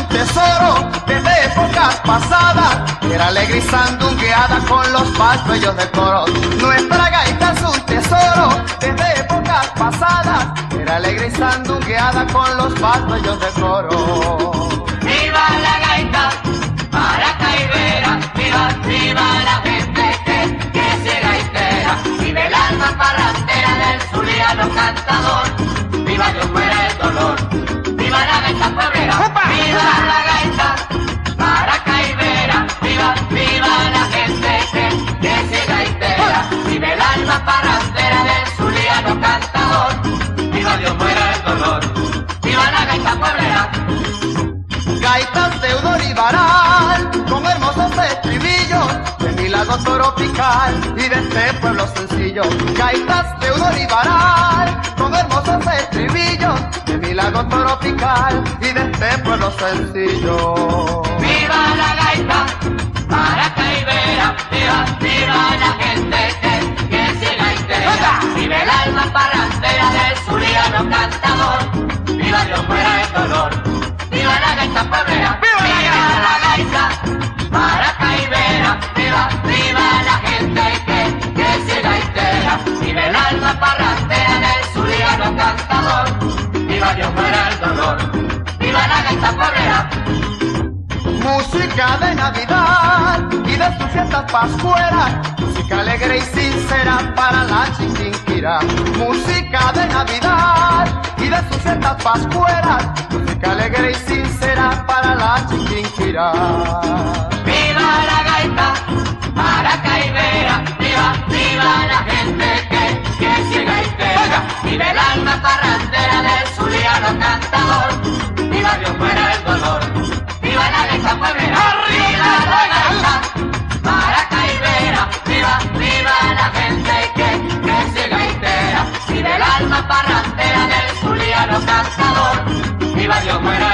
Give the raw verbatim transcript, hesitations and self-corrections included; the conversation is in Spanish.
un tesoro desde épocas pasadas. Era alegre y sandungueada con los pastuellos de coro. Nuestra gaita es un tesoro desde épocas pasadas. Era alegre y sandungueada con los pastuellos de coro. ¡Viva la gaita! Maraca y vera, viva, viva la gente que, que se gaitera. Vive el alma parrandera del zuliano cantador. Viva Dios muera el dolor. Viva la gaita pueblera. Viva la gaita, maraca y vera. Viva, viva la gente que, que se gaitera. Vive el alma parrandera del zuliano cantador. Viva Dios muera el dolor. Viva la gaita pueblera. Gaitas de Udor y Varal, con hermosos estribillos, de mi lago tropical y de este pueblo sencillo. Gaitas de Udor y Varal, con hermosos estribillos, de mi lago tropical y de este pueblo sencillo. ¡Viva la gaita! Maraca y vera, viva, viva la gente que, que se gaitera. Vive el alma parrandera del zuliano cantador. Viva Dios muera el dolor. ¡Viva la gaita pueblera! ¡Viva la gaita! Maraca y vera, viva, viva la gente que, que se gaitera. Vive el alma parrandera del zuliano cantador. ¡Viva Dios muera el dolor! ¡Viva la gaita pueblera! Música de Navidad y de sus fiestas pascueras, música alegre y sincera para la Chiquinquirá. Música de Navidad y de sus fiestas pascueras, música alegre y sincera para la Chiquinquirá. ¡Viva la gaita! Maraca y vera, viva, viva la gente que, que se gaitera. Vive el alma parrandera del zuliano cantador. ¡Viva Dios muera el dolor! ¡Viva la gaita pueblera! ¡Viva la gaita! Maraca y vera, viva, viva la gente que, que se gaitera. Vive el alma parrandera del zuliano cantador. ¡Viva Dios muera